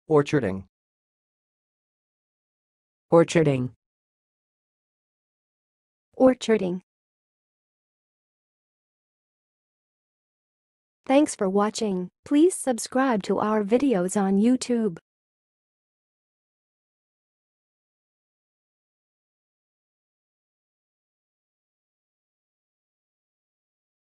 Orcharding. Orcharding. Orcharding. Thanks for watching. Please subscribe to our videos on YouTube.